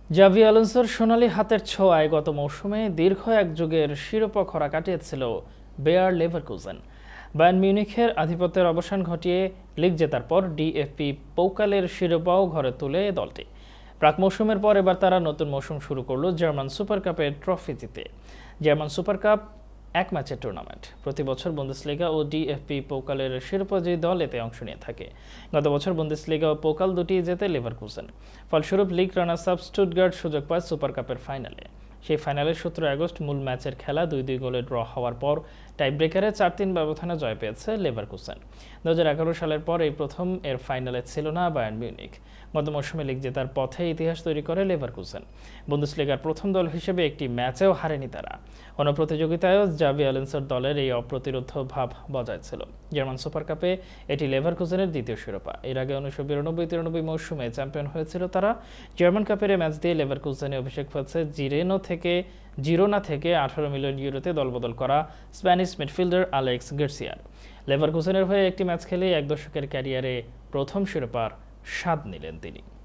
Xavi আলোনসোর সোনালি হাতের ছোঁয়ায় গত মৌসুমে দীর্ঘ এক যুগের শিরোপা খরা কাটিয়েছিল বেয়ার লেভারকুজেন। বায়ার্ন মিউনিখের আধিপত্যের অবসান ঘটিয়ে লিগ জেতার পর ডিএফবি পৌকালের শিরোপাও ঘরে তুলে দলটি। প্রাক মৌসুমের পর এবার তারা নতুন মৌসুম শুরু করলো জার্মান সুপার কাপের ট্রফি জিতে। জার্মান সুপার কাপ এক ম্যাচের টুর্নামেন্ট। প্রতি বছর বুন্দেসলিগা ও ডিএফবি পৌকালের শিরোপাজয়ী দল এতে অংশ নিয়ে থাকে। গত বছর বুন্দেসলিগা ও পৌকাল দুটি জেতে লেভারকুজেন। ফলস্বরূপ লিগ রানার্স আপ স্টুটগার্ট সুযোগ পায় সুপার কাপের ফাইনালে। সেই ফাইনালে 17 আগস্ট মূল ম্যাচের খেলা 2-2 গোলে ড্র হওয়ার পর টাইব্রেকারে 4-3 ব্যবধানে জয় পেয়েছে লেভারকুজেন। 2011 সালের পর এই প্রথম এর ফাইনালে ছিল না বায়ার্ন মিউনিখ। গত মৌসুমে লিগ জেতার পথে ইতিহাস তৈরি করে লেভারকুজেন। বুন্দেসলিগার প্রথম দল হিসেবে একটি ম্যাচেও হারেনি তারা। অন্য প্রতিযোগিতায়ও জাভি আলোনসোর দলের এই অপ্রতিরোধ্য ভাব বজায় ছিল। জার্মান সুপার কাপে এটি লেভারকুজেনের দ্বিতীয় শিরোপা। এর আগে 1992-93 মৌসুমে চ্যাম্পিয়ন হয়েছিল তারা। জার্মান কাপের ম্যাচ দিয়ে লেভারকুজেনে অভিষেক হয়েছে জিরোনা থেকে 18 মিলিয়ন ইউরোতে দলবদল করা স্প্যানিশ মিডফিল্ডার আলেক্স গার্সিয়ার। লেভারকুজেনের হয়ে একটি ম্যাচ খেলে এক দশকের ক্যারিয়ারে প্রথম শিরোপার স্বাদ নিলেন তিনি।